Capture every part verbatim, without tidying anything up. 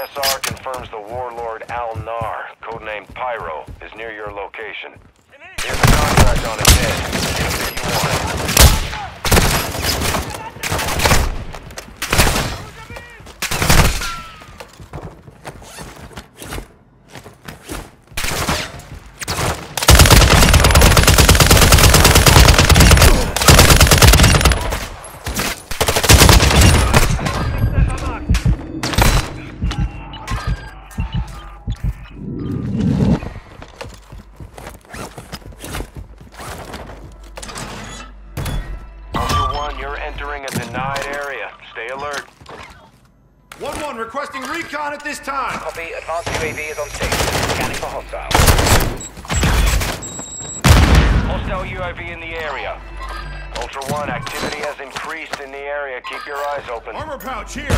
S R confirms the warlord Al-Nar, codenamed Pyro, is near your location. Here's a contract on his head. Anything you want. Entering a denied area. Stay alert. one one requesting recon at this time. Copy. Advanced U A V is on station. Scanning for hostile. Hostile U A V in the area. Ultra One, activity has increased in the area. Keep your eyes open. Armor pouch here.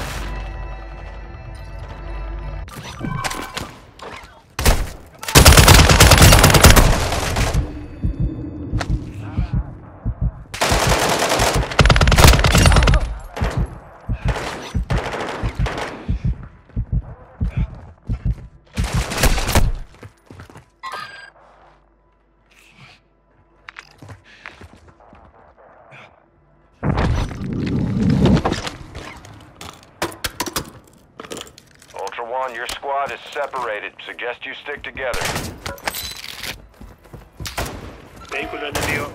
Your squad is separated. Suggest you stick together. Vehículo enemigo.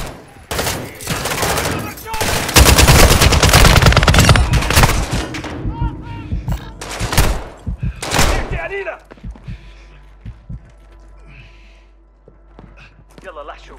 يلا لا شوف.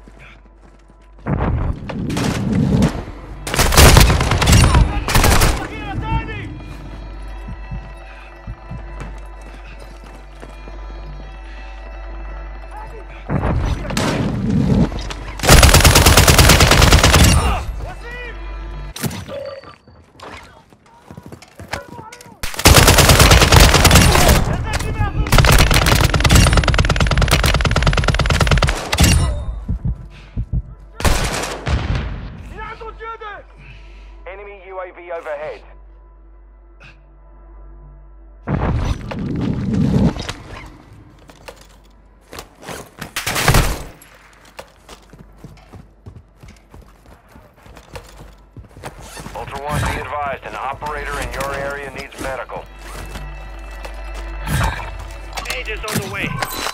Enemy U A V overhead. Ultra One, be advised, an operator in your area needs medical. Agents on the way.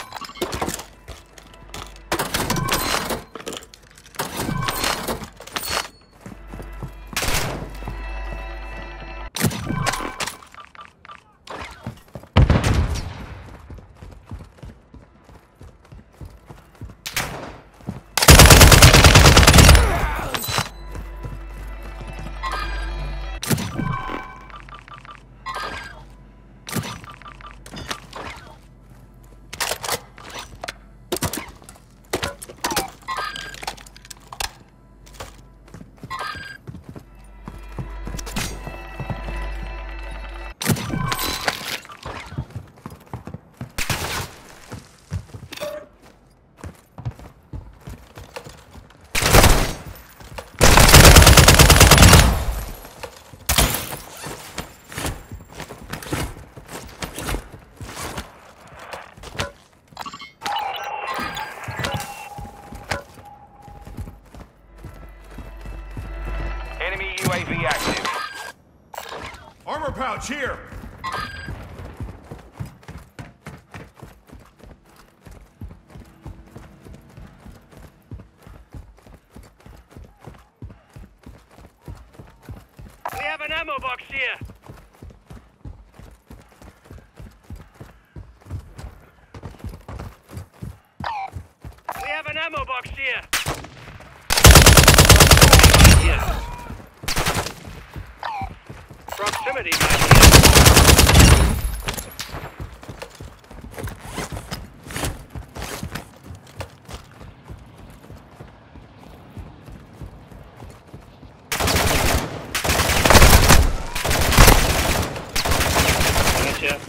Enemy U A V active. Armor pouch here. We have an ammo box here. We have an ammo box here. Here. Proximity mine here. Gotcha.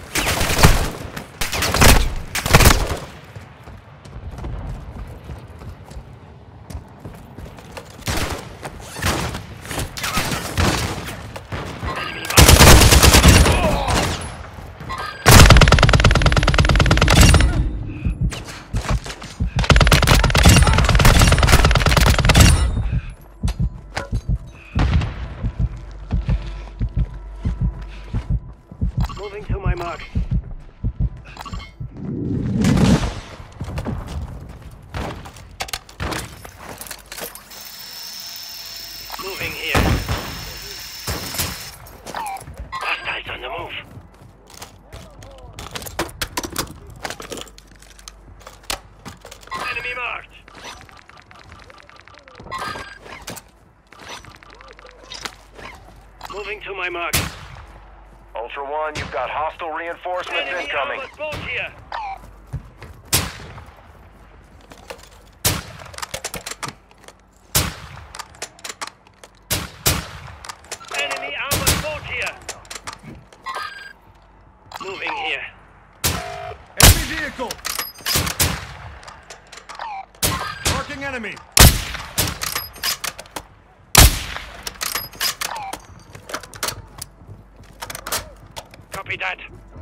Moving to my mark. Moving here. Hostiles on the move. Enemy marked. Moving to my mark. Ultra One, you've got hostile reinforcements Enemy incoming. armored boat here. Enemy armored boat here. Moving here. Enemy vehicle! Marking enemy! Copy that.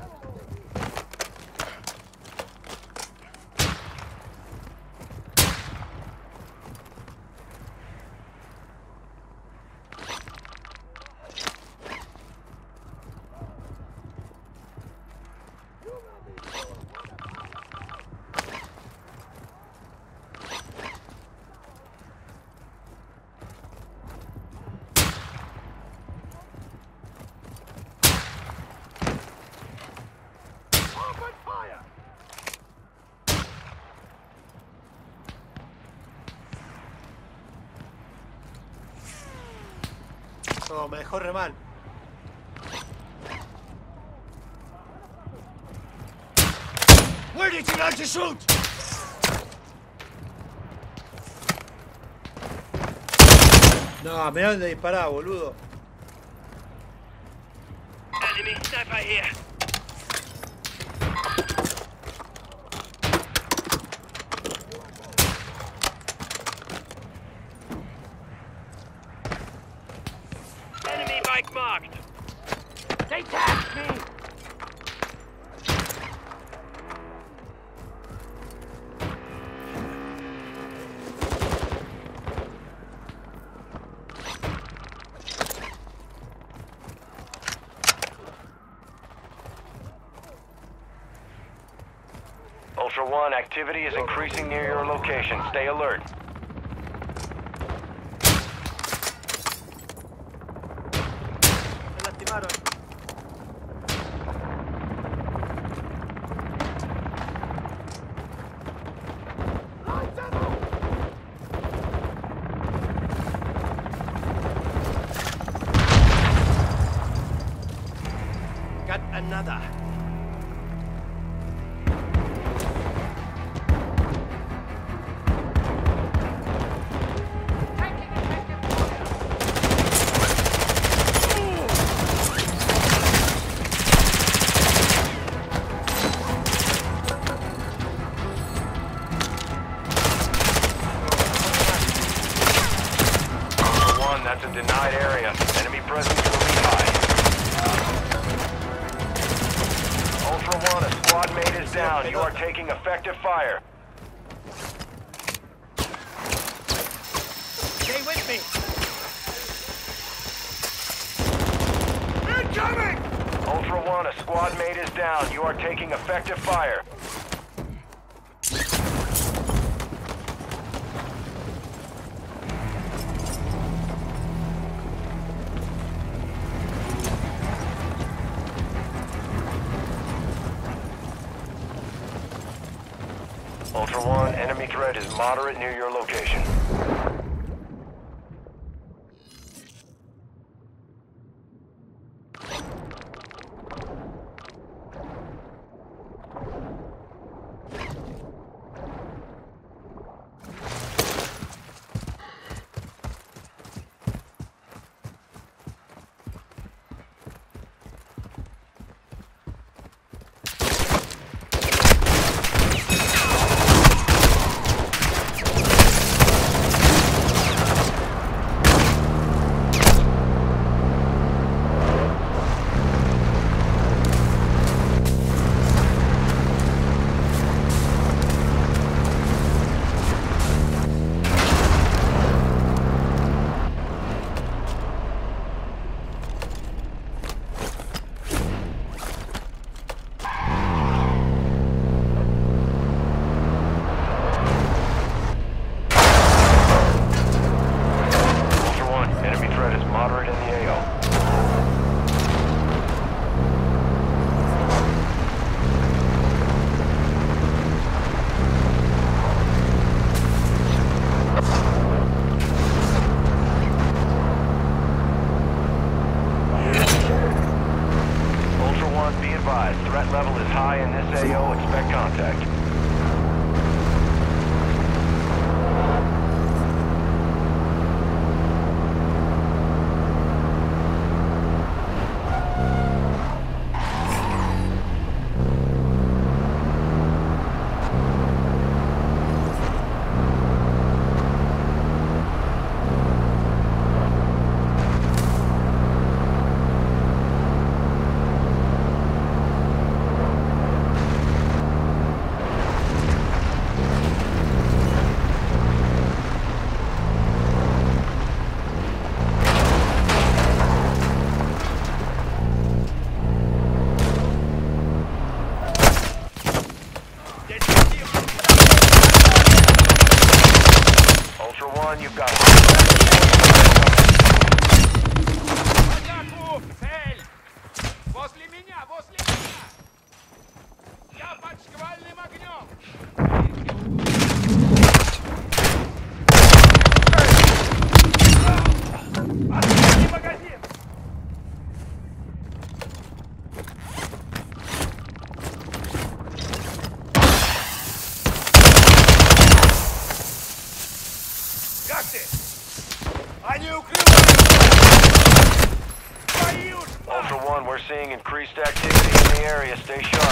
No, me dejó re mal. Where did you like to shoot? No, me dónde disparar, boludo. Enemy sniper here. Enemy bike marked. They tagged me. Ultra One, activity is increasing near your location. Stay alert. Me lastimaron. Got another. Ultra One, that's a denied area. Enemy presence will be high. Ultra One, a squad mate is down. You are taking effective fire. Stay with me. Incoming! Ultra One, a squad mate is down. You are taking effective fire. Ultra One, enemy threat is moderate near your location. advised, threat level is high in this A O. Expect contact. You've got Атаку! Цель! Возле меня! Возле меня! Я под шквальным огнем! Отставьте магазин! Как ты? Они укрывают! Твою ж мать! Ultra One, we're seeing increased activity in the area. Stay sharp.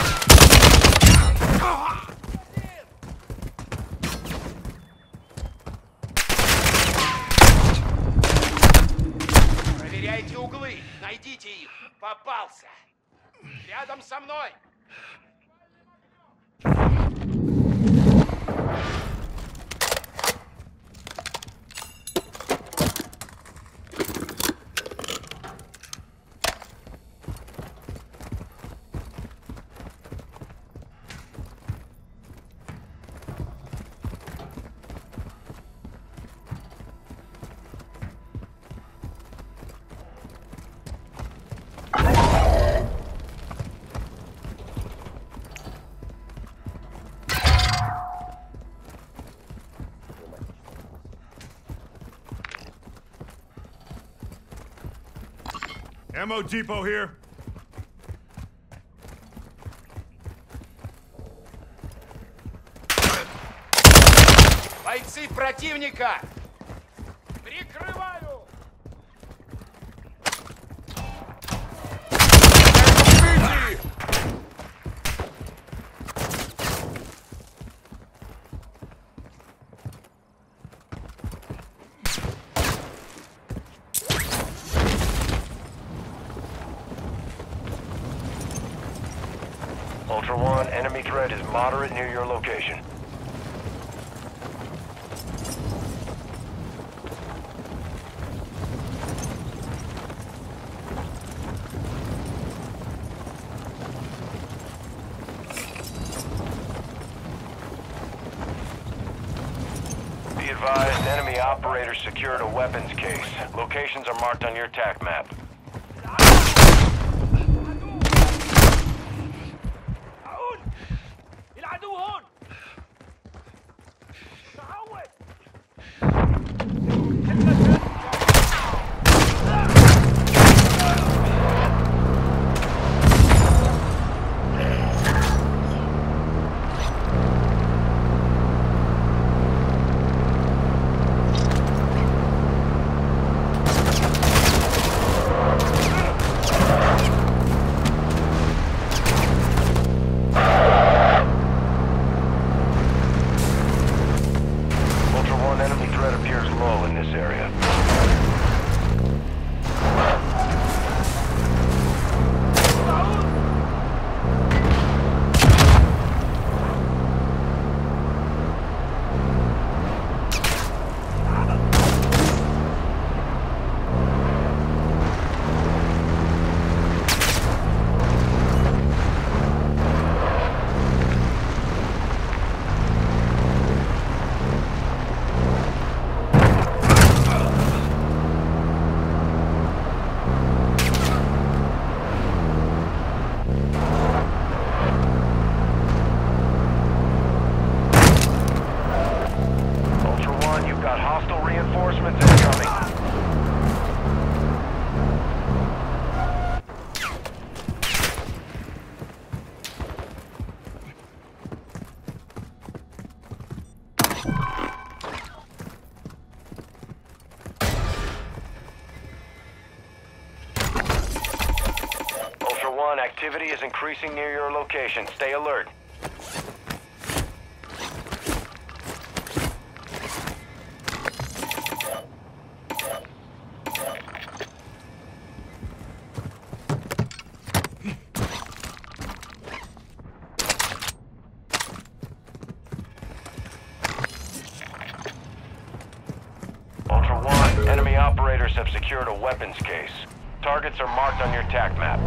Проверяйте углы, найдите их. Попался. Рядом со мной. Ammo depot here. Бойцы противника! Прикрываю! Укрытие! Ultra One, enemy threat is moderate near your location. Be advised, enemy operators secured a weapons case. Locations are marked on your TAC map. العدو هون! تعود! Activity is increasing near your location. Stay alert. Ultra One, enemy operators have secured a weapons case. Targets are marked on your TAC map.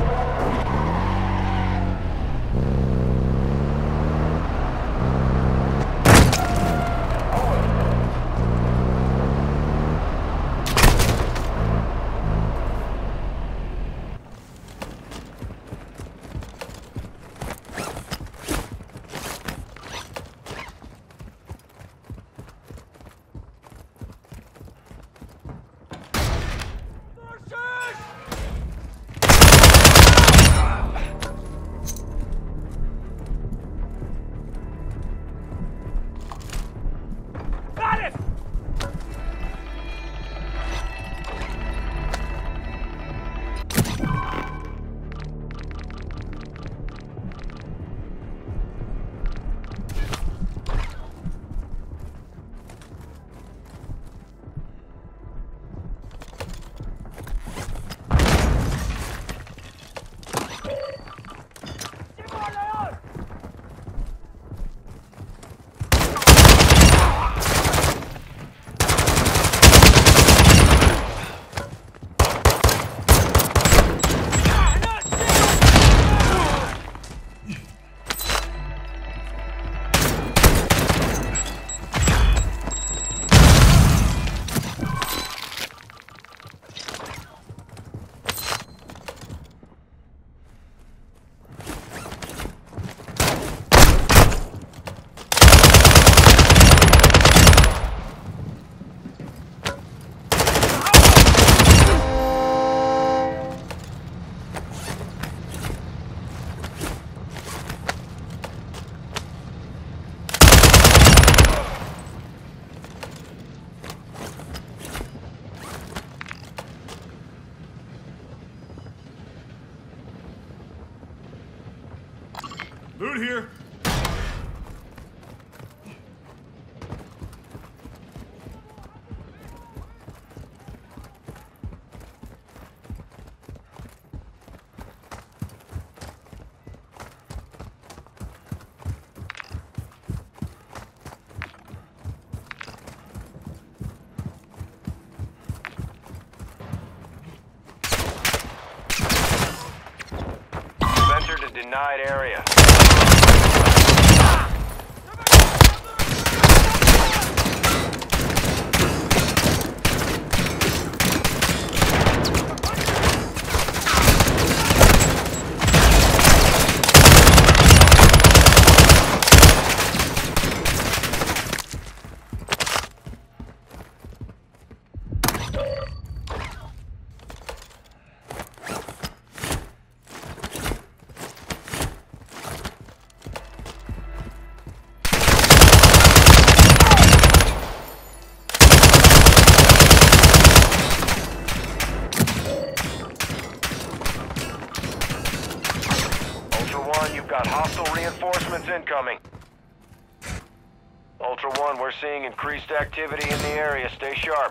Loot here. You've entered a denied area. You've got hostile reinforcements incoming. Ultra One, we're seeing increased activity in the area. Stay sharp.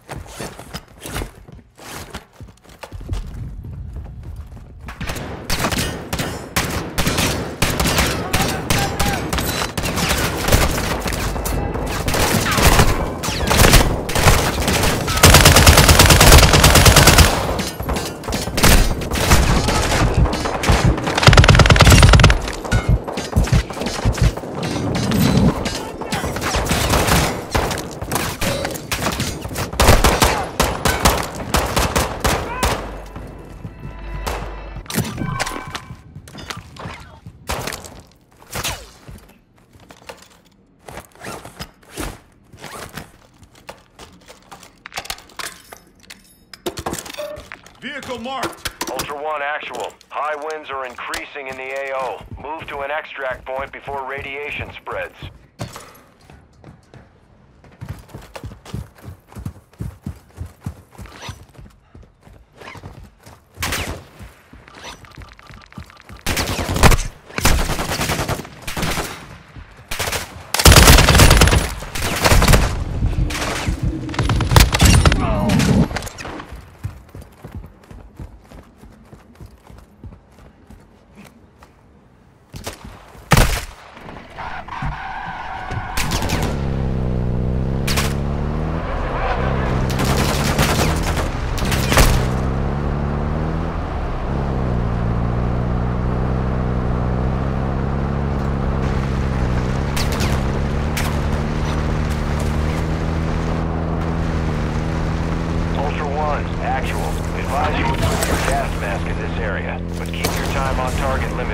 Vehicle marked. Ultra One, actual. High winds are increasing in the A O. Move to an extract point before radiation spreads.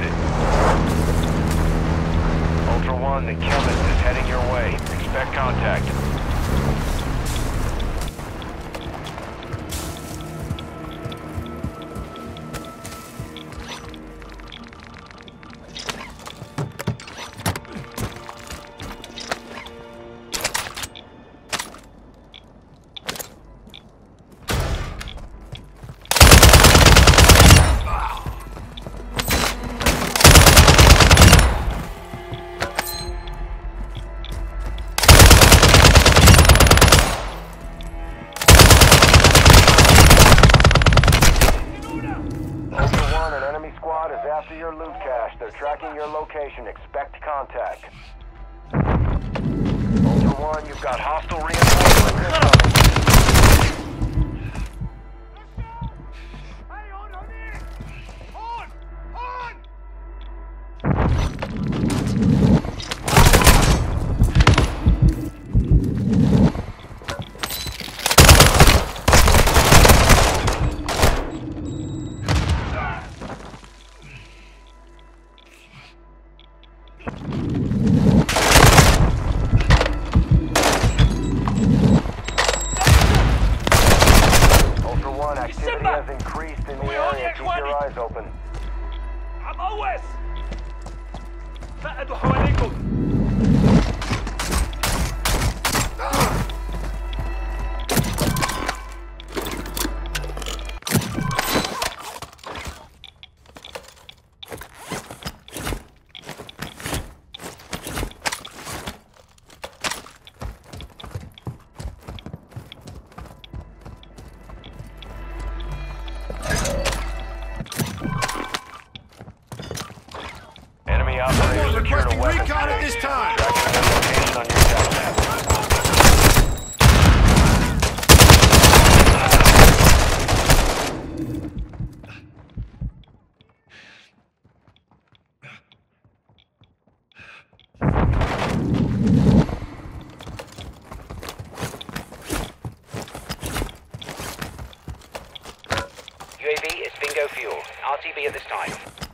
located. Ultra One, the chemist is heading your way. Expect contact. After your loot cache, they're tracking your location. Expect contact. Ultra One, you've got hostile reinforcements incoming. Hey, on, on in! On! On! Activity has increased in the area. Keep your eyes open. عم قوس فقدوا حواليكم. Operators requesting recon at this time. Tracking their location on your tech map. U A V is bingo fuel. R T B at this time.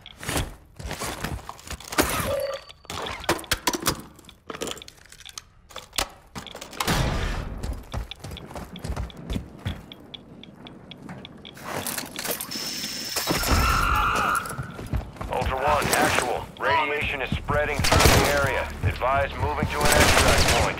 Ultra One, actual. Radiation is spreading through the area. Advise moving to an extract point.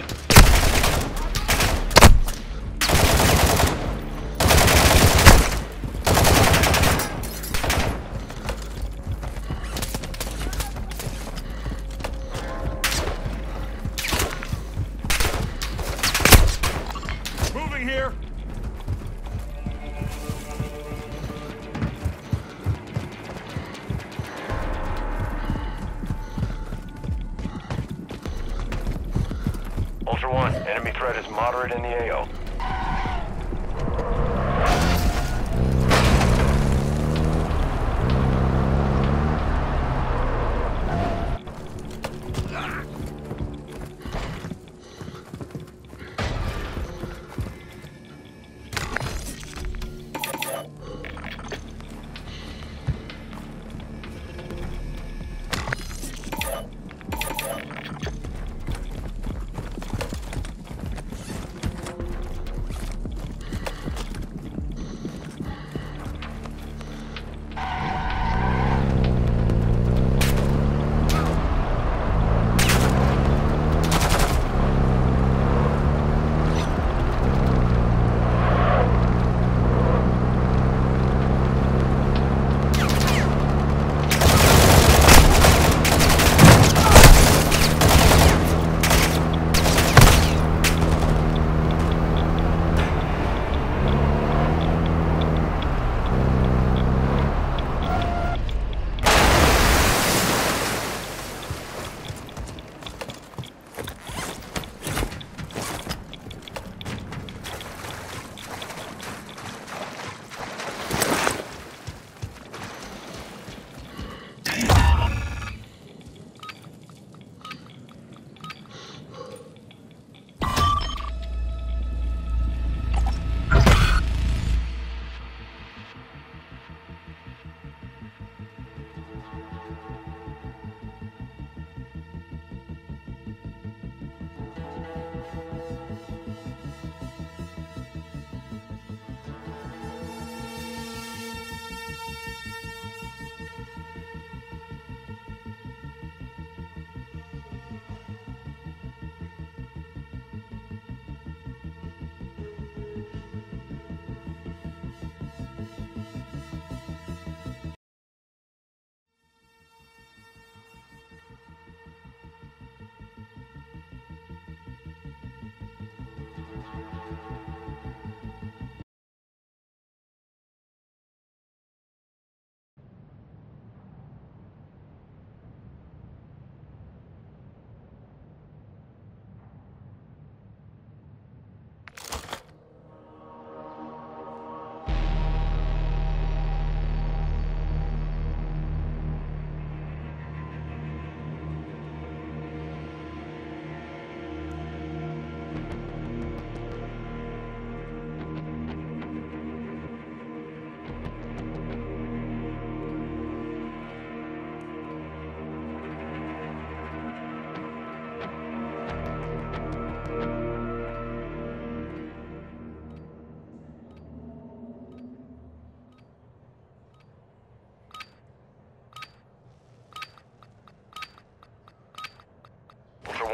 Moving here. Ultra One, enemy threat is moderate in the A O.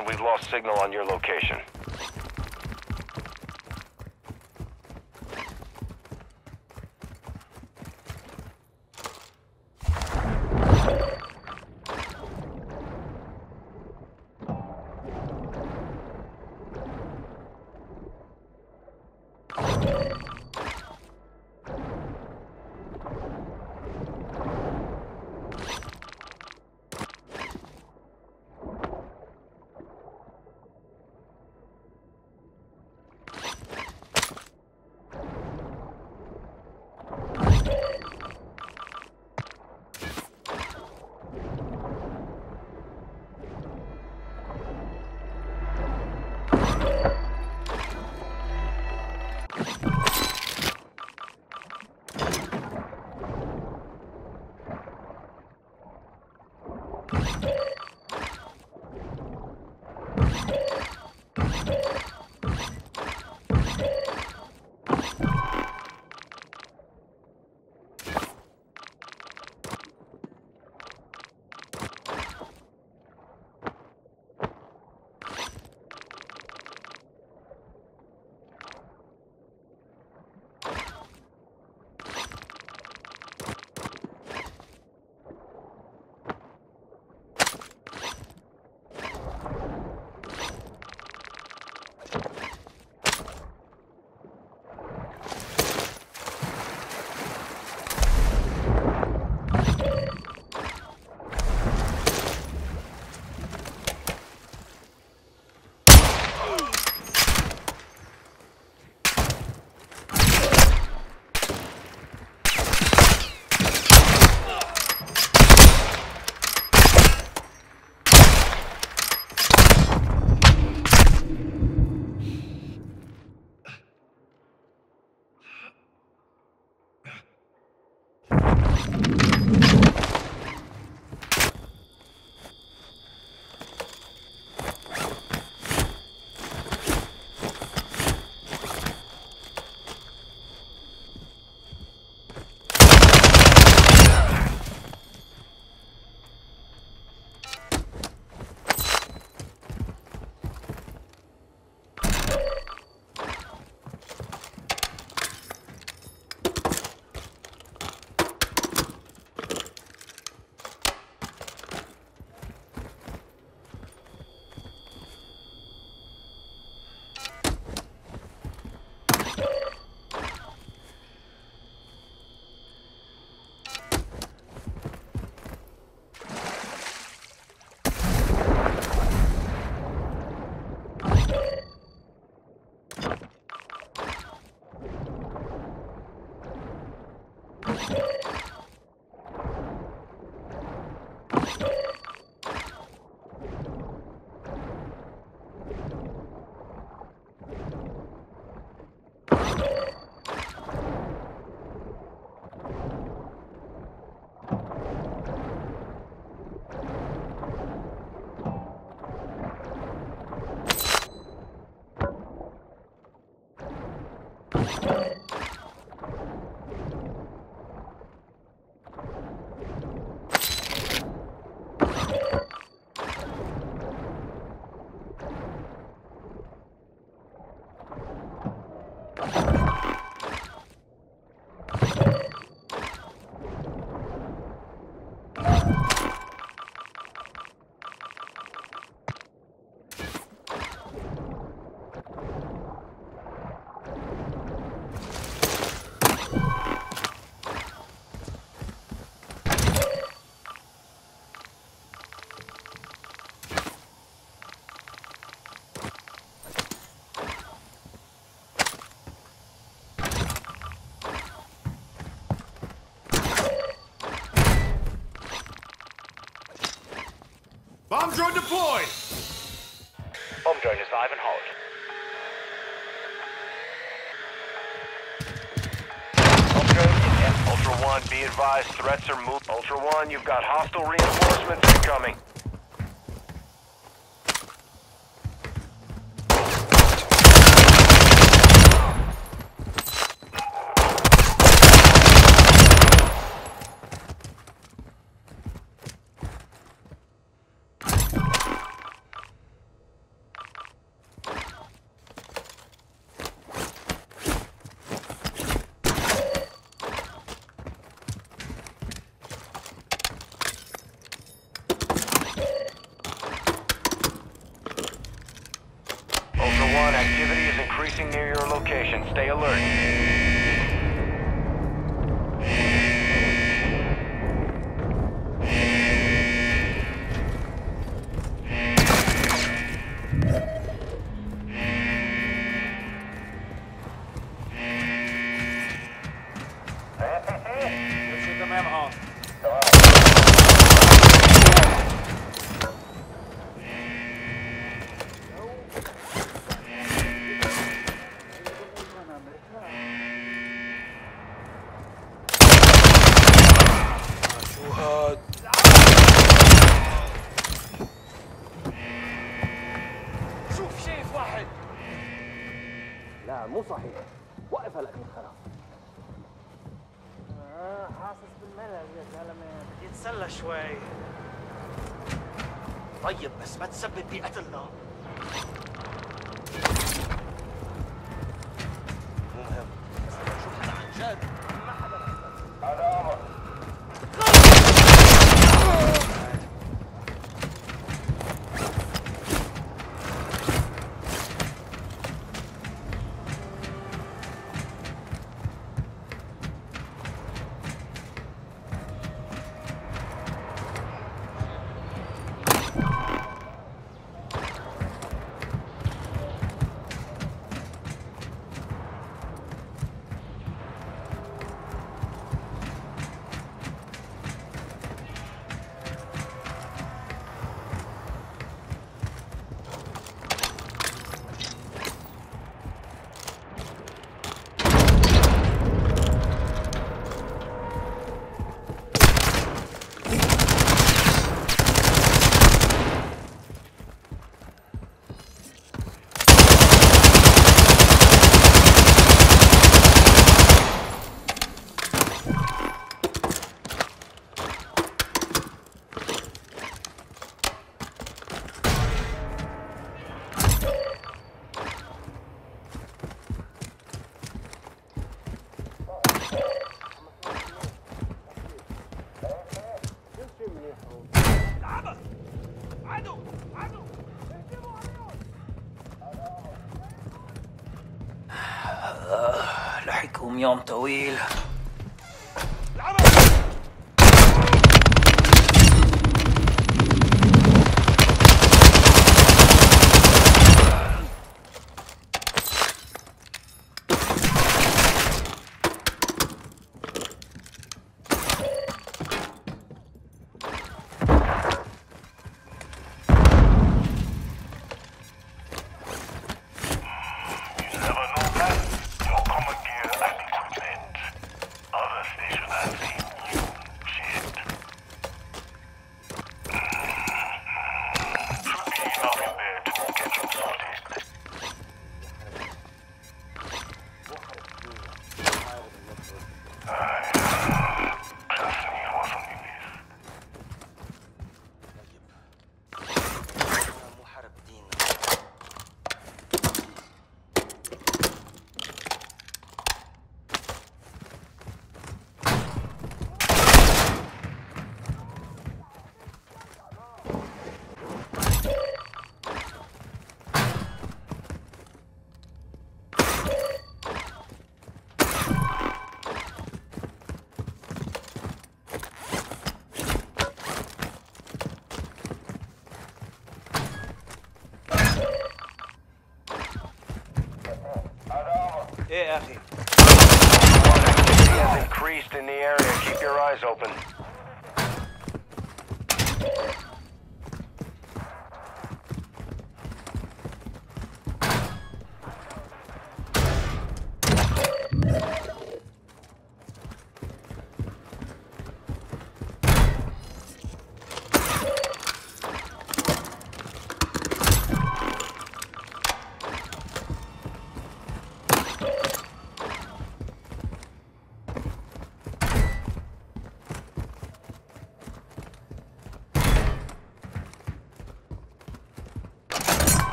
one, we've lost signal on your location. Bomb drone deployed! Bomb drone is live and hot. Bomb drone is in. Ultra One, be advised, threats are moving. Ultra One, you've got hostile reinforcements incoming. increasing near your location. Stay alert. لا مو صحيح. وقف هلا من خرا. آه حاسس بالملل يا زلمه، بدي اتسلى شوي. طيب بس ما تسبب بقتلنا. مو مهم، بس بدنا نشوف حدا عن جد. ما حدا هذا امر. لحقكم يوم طويل. ايه يا اخي. Activity has increased in the area. Keep your eyes open.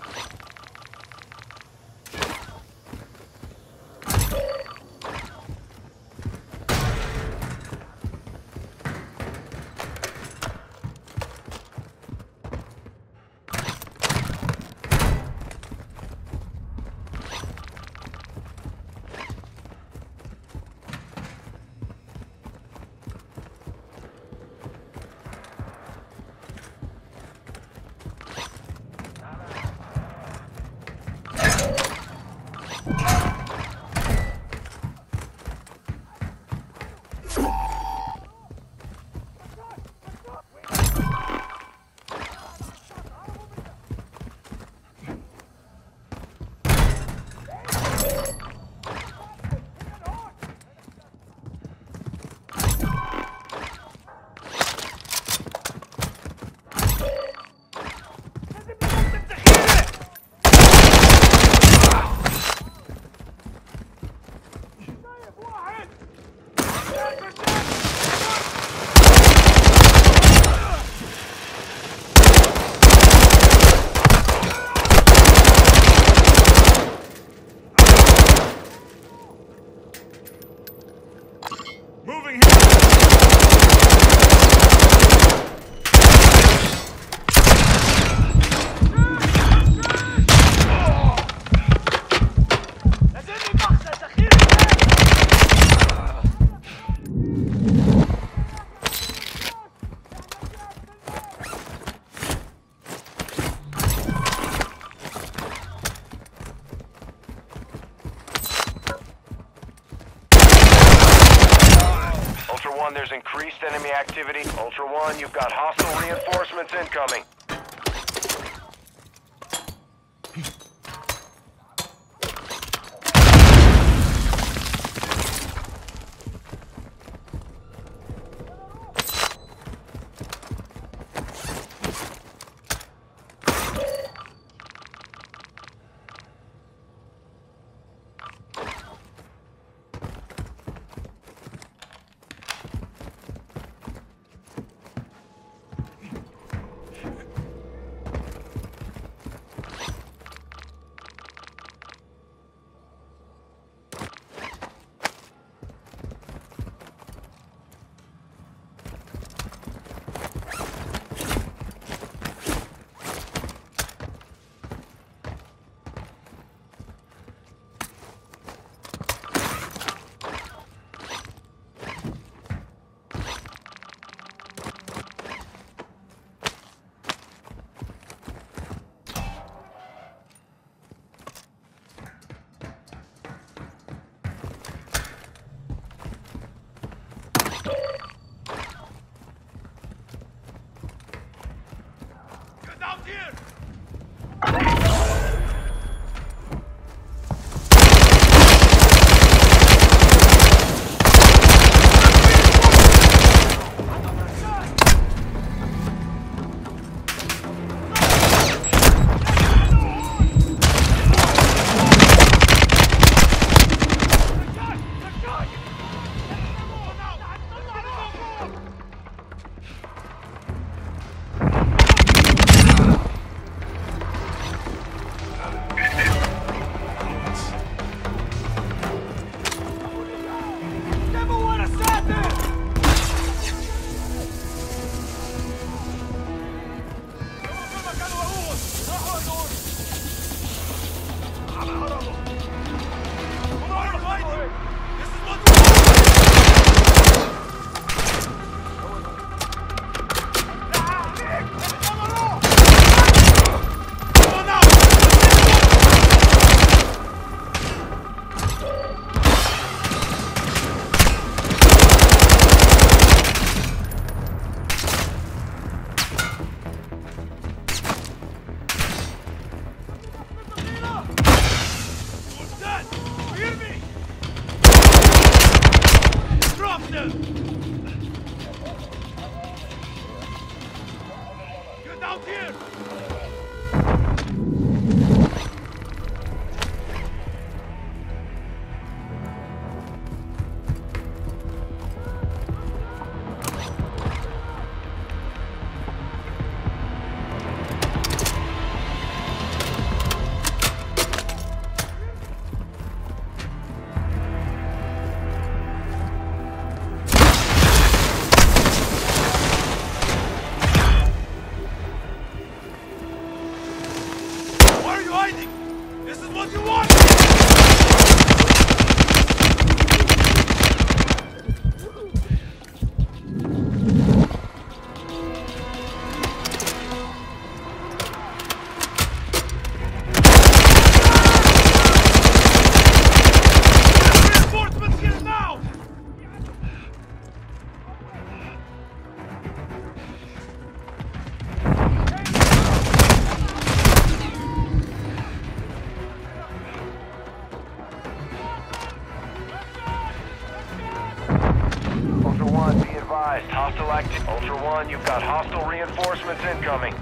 There's increased enemy activity. Ultra One, you've got hostile reinforcements incoming. hiding? This is what you want! Reinforcements here now! Ultra One, be advised. Hostile active. Ultra One, you've got hostile reinforcements incoming.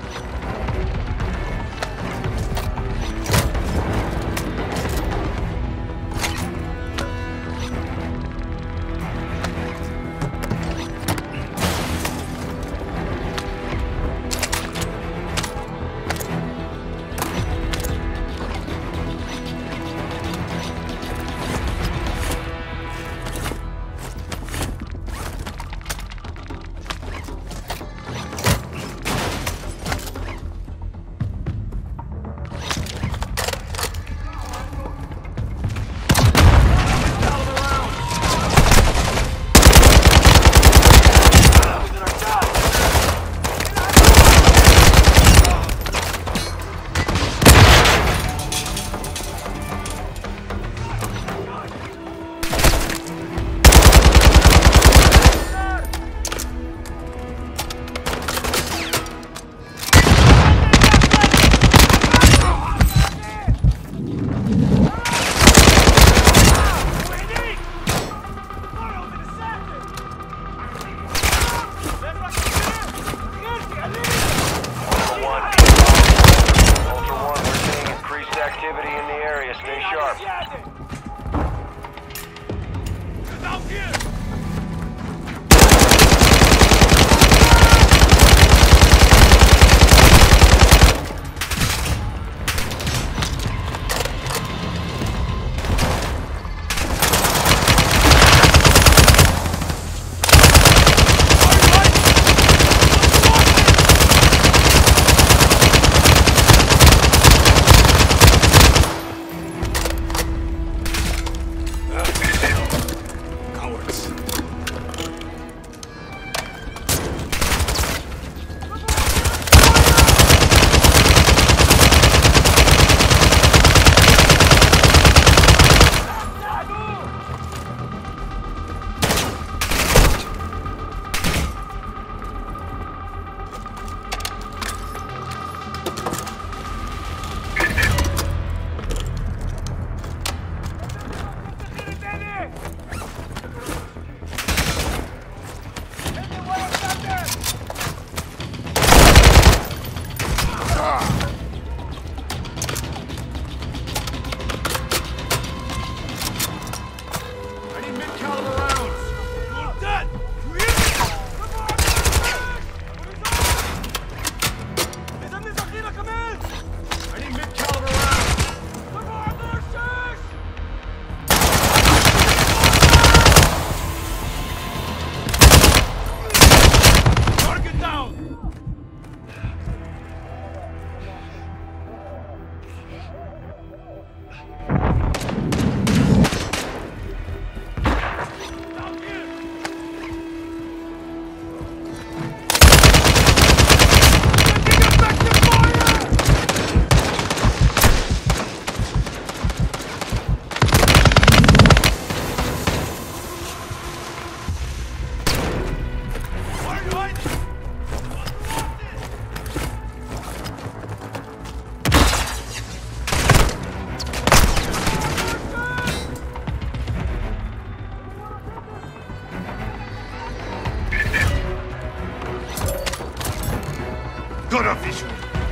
Good official.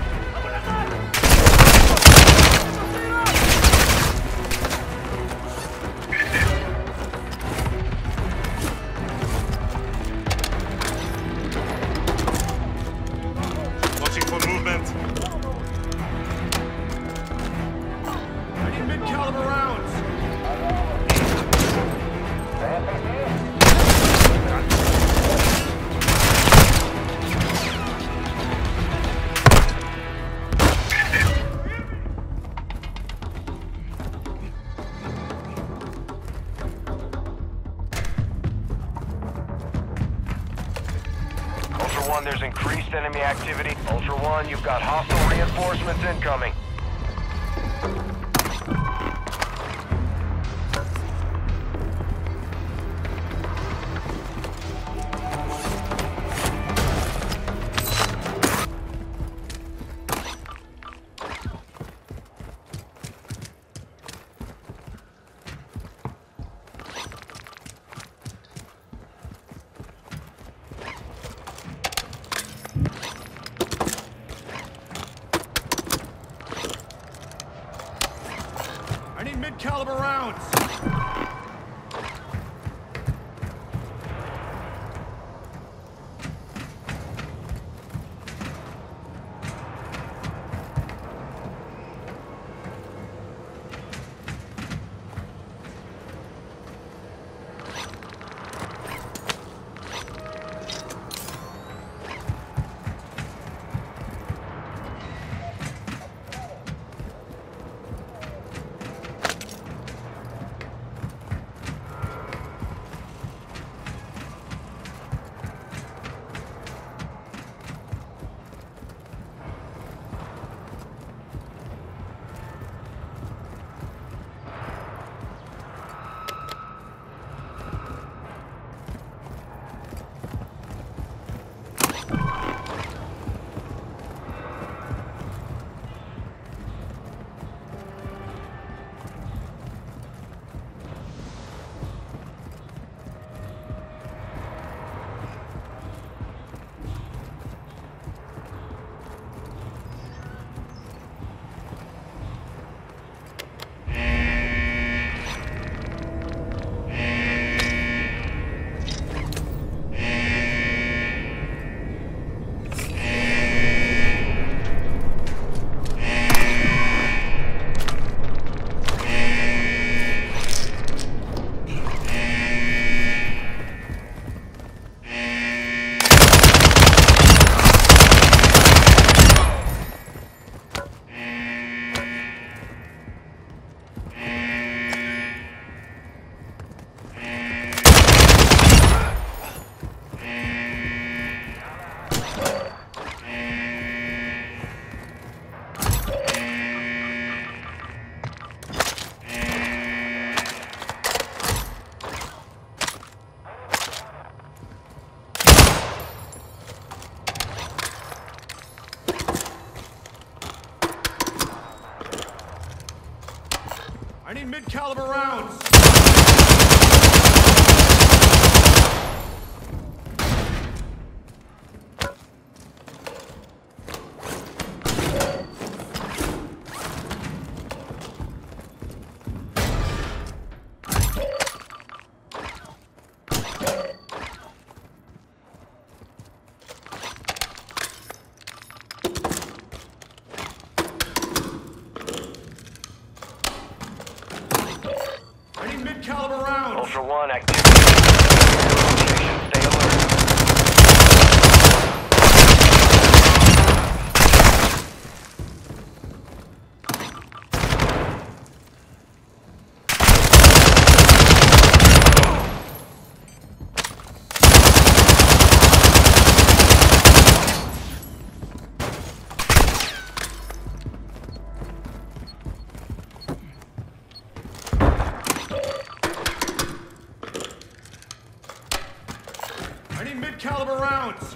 Watching for movement. I need mid-caliber rounds. One, there's increased enemy activity. Ultra One, you've got hostile reinforcements incoming. I need mid-caliber rounds. I need mid-caliber rounds. Mid-caliber rounds. Ultra One, activity. Location, stay alert. I need mid-caliber rounds.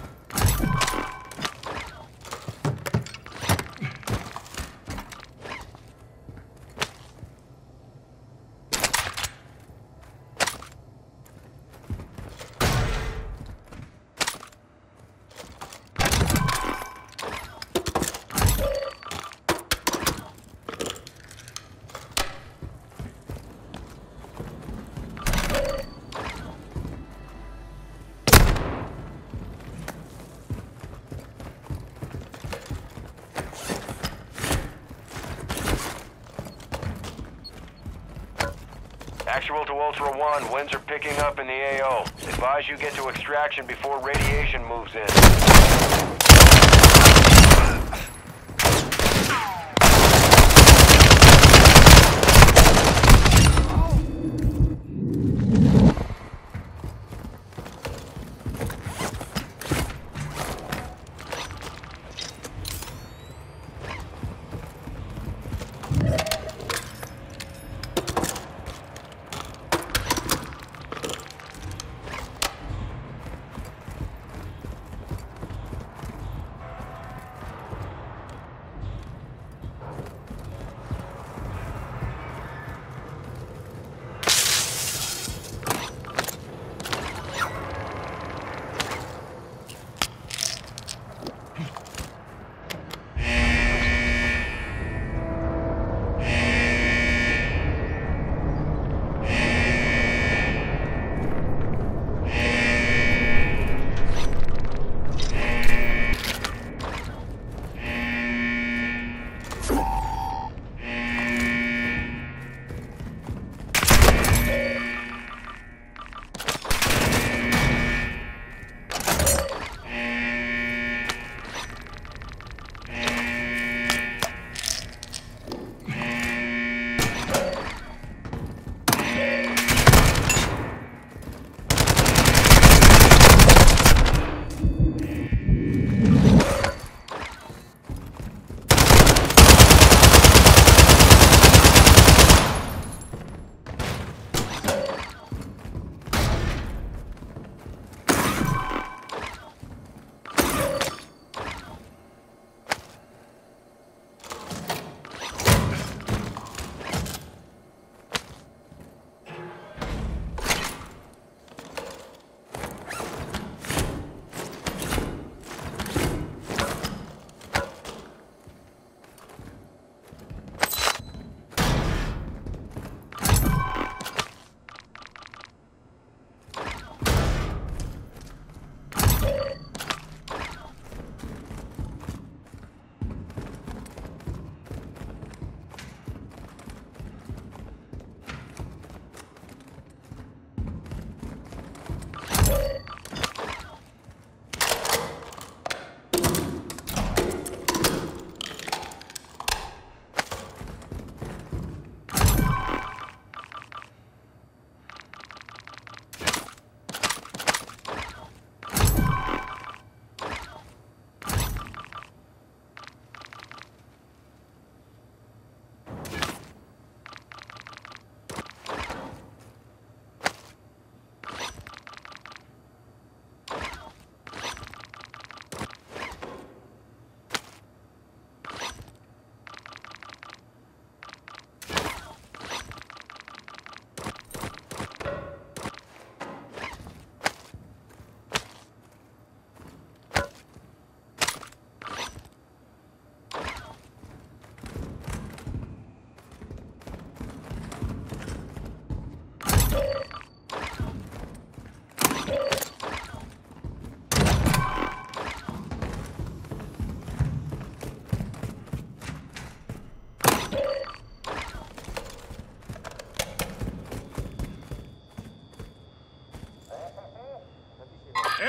Actual to Ultra One, winds are picking up in the A O. Advise you get to extraction before radiation moves in.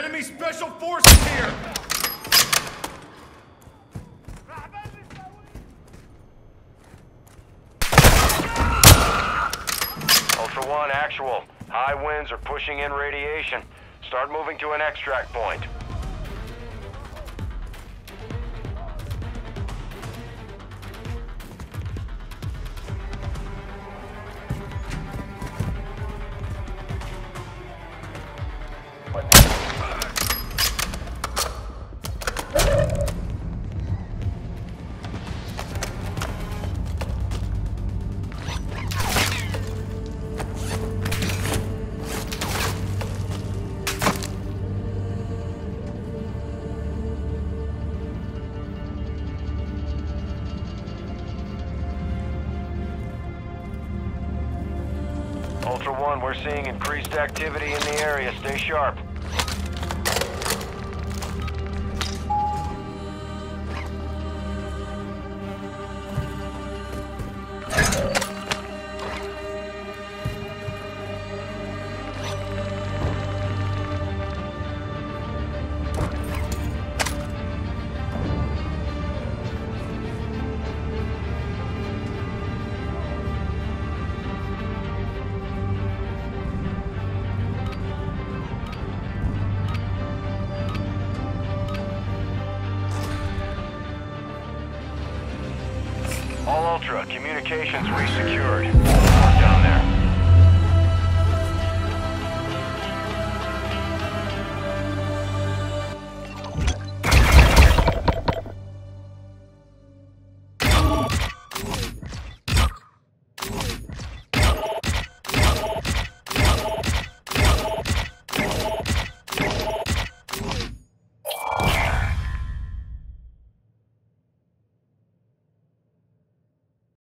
Enemy special forces here! Ultra One, actual. High winds are pushing in radiation. Start moving to an extract point. Ultra One, we're seeing increased activity in the area. Stay sharp. All Ultra, communications resecured. Down there.